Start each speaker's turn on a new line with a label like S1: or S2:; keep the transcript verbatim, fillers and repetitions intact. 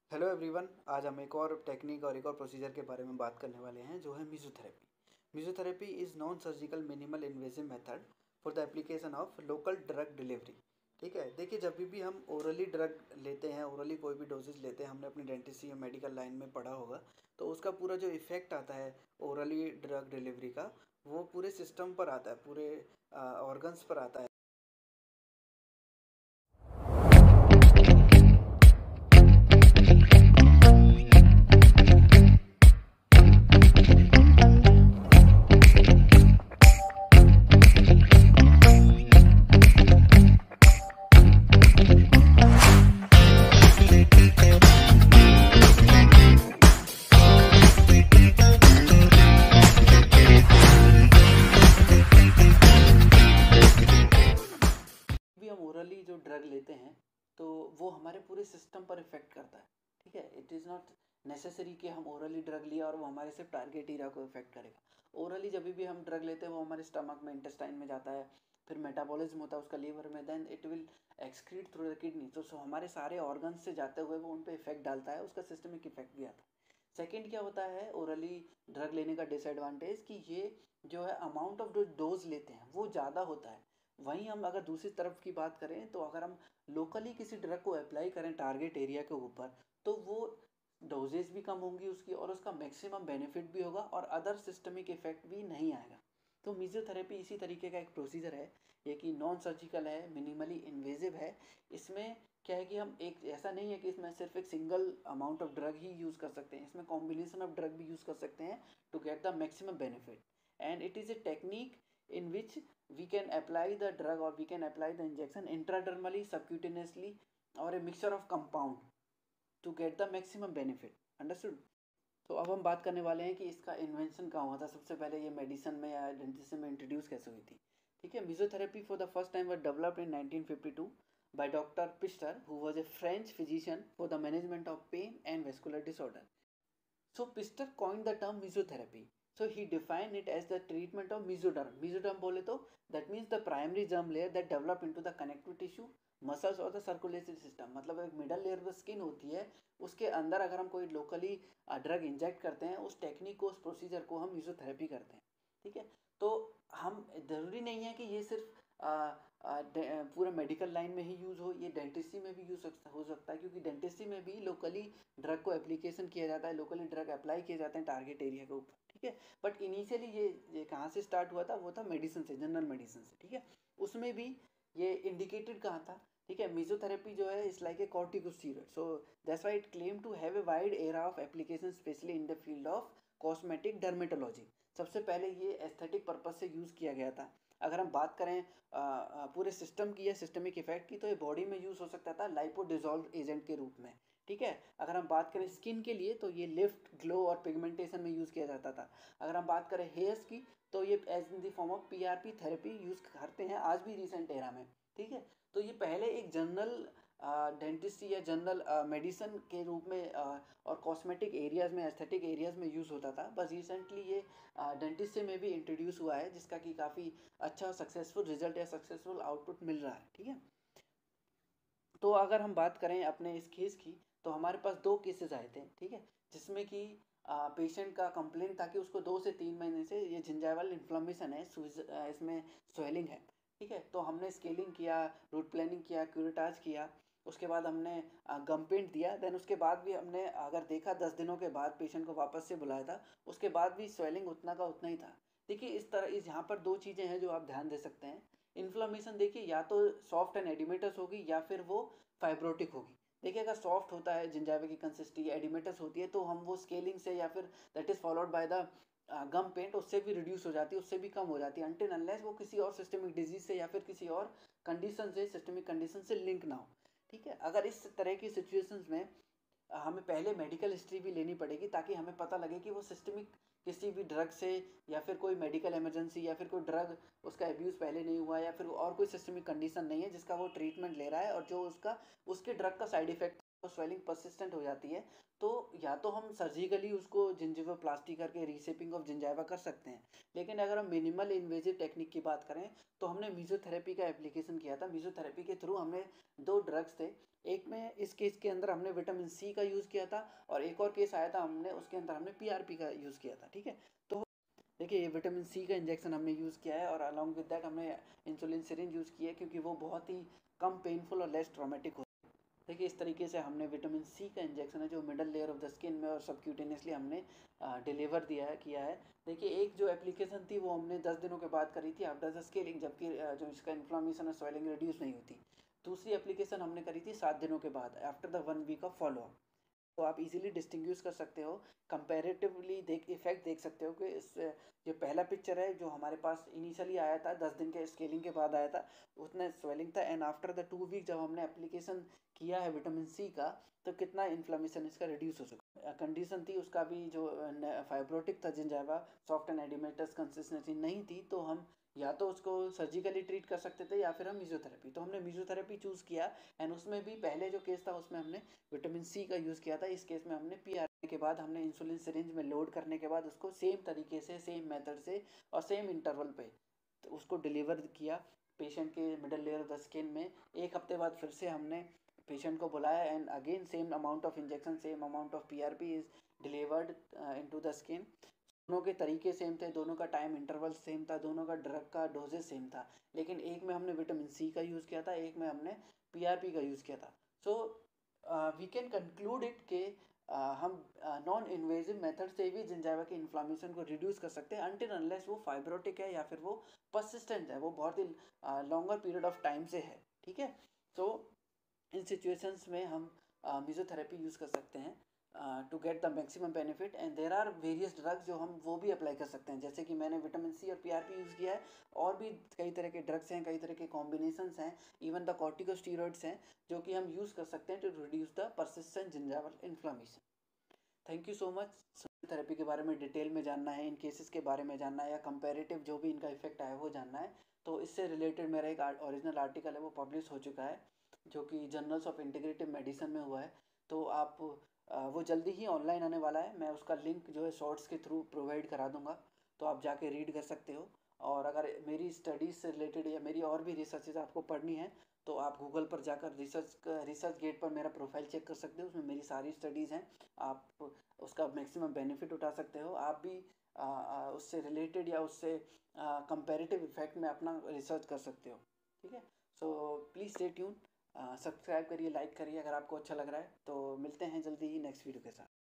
S1: Hello everyone. आज हम एक और टेक्निक और एक और प्रोसीजर के बारे में बात करने वाले हैं जो है mesotherapy. Mesotherapy is non surgical minimal invasive method for the application of local drug delivery. ठीक है, देखिए जब भी भी हम ओरली ड्रग लेते हैं, ओरली कोई भी डोजेज लेते हैं, हमने अपनी डेंटिस्ट्री या मेडिकल लाइन में पढ़ा होगा, तो उसका पूरा जो इफेक्ट आता है ओरली ड्रग डिलीवरी का, वो पूरे सिस्टम पर आता है, पूरे ऑर्गन्स पर आता है। भी हम ओरली जो ड्रग लेते हैं तो वो हमारे पूरे सिस्टम पर इफेक्ट करता है। ठीक है, इट इज़ नॉट नेसेसरी कि हम ओरली ड्रग लिया और वो हमारे सिर्फ टारगेट एरिया को इफेक्ट करेगा। ओरली जब भी हम ड्रग लेते हैं वो हमारे स्टमक में, इंटेस्टाइन में जाता है, फिर मेटाबॉलिज्म होता है उसका लीवर में, then it will excrete through the kidney. तो so हमारे सारे ऑर्गन्स से जाते हुए वो उन पर इफेक्ट डालता है, उसका सिस्टमिक इफेक्ट भी आता है। सेकेंड क्या होता है ओरली ड्रग लेने का डिसएडवांटेज कि ये जो है अमाउंट ऑफ जो डोज लेते हैं वो ज़्यादा होता है। वहीं हम अगर दूसरी तरफ की बात करें तो अगर हम लोकली किसी ड्रग को अप्लाई करें टारगेट एरिया के ऊपर, तो वो डोजेज भी कम होंगी उसकी और उसका मैक्सिमम बेनिफिट भी होगा और अदर सिस्टमिक इफेक्ट भी नहीं आएगा। तो मिजियोथेरेपी इसी तरीके का एक प्रोसीजर है, ये कि नॉन सर्जिकल है, मिनिमली इन्वेजिव है। इसमें क्या है कि हम एक ऐसा नहीं है कि इसमें सिर्फ एक सिंगल अमाउंट ऑफ ड्रग ही यूज़ कर सकते हैं, इसमें कॉम्बिनेशन ऑफ ड्रग भी यूज़ कर सकते हैं to get the maximum benefit. And it is a technique in which we can apply the drug or we can apply the injection intradermally, subcutaneously or a mixture of compound to get the maximum benefit. Understood? तो अब हम बात करने वाले हैं कि इसका invention कहाँ हुआ था। सबसे पहले ये मेडिसिन में या डेंटिस्ट्री में इंट्रोड्यूस कैसे हुई थी। ठीक है, mesotherapy for the first time was developed in nineteen fifty-two by Doctor Pister, who was a French physician for the management of pain and vascular disorder. So Pister coined the term mesotherapy. So he defined it as the treatment of mesoderm. Mesoderm बोले तो that means the primary germ layer that develop into the connective tissue, muscles और the circulatory system। मतलब एक middle layer पर skin होती है, उसके अंदर अगर हम कोई लोकली ड्रग इंजेक्ट करते हैं, उस टेक्निक को, उस प्रोसीजर को हम मेसोथेरेपी करते हैं। ठीक है, तो हम ज़रूरी नहीं है कि ये सिर्फ आ, आ, पूरा मेडिकल लाइन में ही यूज़ हो, ये डेंटिस्ट्री में भी यूज़ हो सकता है, क्योंकि डेंटिस्ट्री में भी लोकली ड्रग को एप्लीकेशन किया जाता है, लोकली ड्रग अप्लाई किए जाते हैं टारगेट एरिया के ऊपर। ठीक है, बट इनिशियली ये ये कहाँ से स्टार्ट हुआ था, वो था मेडिसिन से, जनरल मेडिसिन से। ठीक है, उसमें भी ये इंडिकेटेड कहाँ था। ठीक है, मेसोथेरेपी जो है it's like a corticosteroid, so that's why it claim to have a wide area of application, specially in the field of cosmetic dermatology. सबसे पहले ये एस्थेटिक पर्पज से यूज़ किया गया था। अगर हम बात करें आ, आ, पूरे सिस्टम की या सिस्टमिक इफेक्ट की, तो ये बॉडी में यूज़ हो सकता था लाइपोडिजॉल्व एजेंट के रूप में। ठीक है, अगर हम बात करें स्किन के लिए तो ये लिफ्ट, ग्लो और पिगमेंटेशन में यूज़ किया जाता था। अगर हम बात करें हेयर्स की तो ये as in the form of PRP therapy use करते हैं आज भी रिसेंट एरा में। ठीक है, तो ये पहले एक जनरल डेंटिस्ट्री या जनरल मेडिसिन के रूप में आ, और कॉस्मेटिक एरियाज़ में, एस्थेटिक एरियाज़ में यूज़ होता था। बस रिसेंटली ये डेंटिस्ट्री में भी इंट्रोड्यूस हुआ है, जिसका कि काफ़ी अच्छा सक्सेसफुल रिजल्ट या सक्सेसफुल आउटपुट मिल रहा है। ठीक है, तो अगर हम बात करें अपने इस केस की, तो हमारे पास दो केसेस आए थे। ठीक है, जिसमें कि पेशेंट का कंप्लेंट था कि उसको दो से तीन महीने से ये जिंजाइवल इन्फ्लेमेशन है, इसमें स्वेलिंग है। ठीक है, तो हमने स्केलिंग किया, रूट प्लानिंग किया, क्यूरेटाज किया, उसके बाद हमने गम पेंट दिया। देन उसके बाद भी हमने अगर देखा दस दिनों के बाद पेशेंट को वापस से बुलाया था, उसके बाद भी स्वेलिंग उतना का उतना ही था। देखिए इस तरह इस यहाँ पर दो चीज़ें हैं जो आप ध्यान दे सकते हैं। इन्फ्लामेशन देखिए या तो सॉफ्ट एंड एडिमेटस होगी या फिर वो फाइब्रोटिक होगी। देखिए अगर सॉफ्ट होता है, जिंजाइवा की कंसिस्टेंसी एडिमेटस होती है, तो हम वो स्केलिंग से या फिर that is followed by the gum paint, उससे भी रिड्यूस हो जाती है, उससे भी कम हो जाती है, अनटिल अनलेस वो किसी और सिस्टमिक डिजीज से या फिर किसी और कंडीशन से, सिस्टमिक कंडीशन से लिंक ना हो। ठीक है, अगर इस तरह की सिचुएशंस में हमें पहले मेडिकल हिस्ट्री भी लेनी पड़ेगी, ताकि हमें पता लगे कि वो सिस्टमिक किसी भी ड्रग से या फिर कोई मेडिकल इमरजेंसी या फिर कोई ड्रग उसका अब्यूज़ पहले नहीं हुआ या फिर और कोई सिस्टमिक कंडीशन नहीं है जिसका वो ट्रीटमेंट ले रहा है और जो उसका उसके ड्रग का साइड इफेक्ट स्वेलिंग परसिस्टेंट हो जाती है तो या तो हम सर्जिकली उसको जिंजिवोप्लास्टी करके रीसेपिंग ऑफ जिंजाइवा कर सकते हैं, लेकिन अगर हम मिनिमल इन्वेजिव टेक्निक की बात करें तो हमने मीजोथेरेपी का एप्लीकेशन किया था। मीजोथेरेपी के थ्रू हमने दो ड्रग्स थे, एक में इस केस के अंदर हमने विटामिन सी का यूज़ किया था और एक और केस आया था हमने उसके अंदर हमने पीआरपी का यूज़ किया था। ठीक है, तो देखिए ये विटामिन सी का इंजेक्शन हमने यूज़ किया है और अलॉन्ग विद दैट हमने इंसुलिन सिरिंज यूज़ की है क्योंकि वो बहुत ही कम पेनफुल और लेस ट्रॉमेटिक होता है। देखिए इस तरीके से हमने विटामिन सी का इंजेक्शन है जो middle layer of the skin में और सबक्यूटेनियसली हमने डिलीवर दिया है किया है। देखिए एक जो एप्लीकेशन थी वो हमने दस दिनों के बाद करी थी आफ्टर द स्केलिंग, जबकि जो इसका इन्फ्लामेशन और स्वेलिंग रिड्यूस नहीं होती। दूसरी एप्लीकेशन हमने करी थी सात दिनों के बाद after the one week of follow up. तो आप इजीली डिस्टिंग्विश कर सकते हो, कंपैरेटिवली देख इफेक्ट देख सकते हो कि इस जो पहला पिक्चर है जो हमारे पास इनिशियली आया था दस दिन के स्केलिंग के बाद आया था उतना स्वेलिंग था, and after the two week जब हमने एप्लीकेशन किया है विटामिन सी का तो कितना इन्फ्लामेशन इसका रिड्यूस हो चुका। कंडीशन थी उसका भी जो फाइब्रोटिक था gingiva, soft and edematous consistency नहीं थी, तो हम या तो उसको सर्जिकली ट्रीट कर सकते थे या फिर हम मिजोथेरेपी, तो हमने मिजोथेरेपी चूज़ किया। एंड उसमें भी पहले जो केस था उसमें हमने विटामिन सी का यूज़ किया था, इस केस में हमने पी आर के बाद हमने इंसुलिन सिरिंज में लोड करने के बाद उसको सेम तरीके से सेम मेथड से और सेम इंटरवल पे तो उसको डिलीवर किया पेशेंट के middle layer of the skin में। एक हफ्ते बाद फिर से हमने पेशेंट को बुलाया and again same amount of injection same amount of P R P is delivered into the skin. दोनों के तरीके सेम थे, दोनों का टाइम इंटरवल सेम था, दोनों का ड्रग का डोजेज सेम था, लेकिन एक में हमने विटामिन सी का यूज़ किया था, एक में हमने पीआरपी का यूज़ किया था। So we can conclude it के uh, हम नॉन इन्वेजिव मेथड से भी जिंजाइवा के इन्फ्लामेशन को रिड्यूस कर सकते हैं अनटिल अनलेस वो फाइब्रोटिक है या फिर वो परसिस्टेंट है, वो बहुत ही लॉन्गर पीरियड ऑफ टाइम से है। ठीक है, सो इन सिचुएशंस में हम मिजोथेरेपी यूज़ कर सकते हैं to get the maximum benefit, and there are various drugs जो हम वो भी अप्लाई कर सकते हैं, जैसे कि मैंने विटामिन सी और पीआरपी यूज़ किया है, और भी कई तरह के ड्रग्स हैं, कई तरह के कॉम्बिनेशंस हैं, इवन द कॉर्टिकोस्टेरॉइड्स हैं जो कि हम यूज़ कर सकते हैं to reduce the persistent gingival inflammation. Thank you so much. Therapy के बारे में डिटेल में जानना है, इन केसेस के बारे में जानना है या कंपेरेटिव जो भी इनका इफेक्ट आया वो जानना है, तो इससे रिलेटेड मेरा एक ओरिजिनल आर्टिकल है वो पब्लिश हो चुका है जो कि जर्नल्स ऑफ इंटीग्रेटिव मेडिसिन में हुआ है, तो आप वो जल्दी ही ऑनलाइन आने वाला है। मैं उसका लिंक जो है शॉर्ट्स के थ्रू प्रोवाइड करा दूंगा, तो आप जाके रीड कर सकते हो। और अगर मेरी स्टडीज़ से रिलेटेड या मेरी और भी रिसर्चेज आपको पढ़नी है तो आप गूगल पर जाकर रिसर्च रिसर्च गेट पर मेरा प्रोफाइल चेक कर सकते हो, उसमें मेरी सारी स्टडीज़ हैं, आप उसका मैक्सिमम बेनिफिट उठा सकते हो। आप भी आ, आ, उससे रिलेटेड या उससे कंपैरेटिव इफेक्ट में अपना रिसर्च कर सकते हो। ठीक है, so please stay tune, subscribe करिए, लाइक करिए अगर आपको अच्छा लग रहा है। तो मिलते हैं जल्दी ही नेक्स्ट वीडियो के साथ।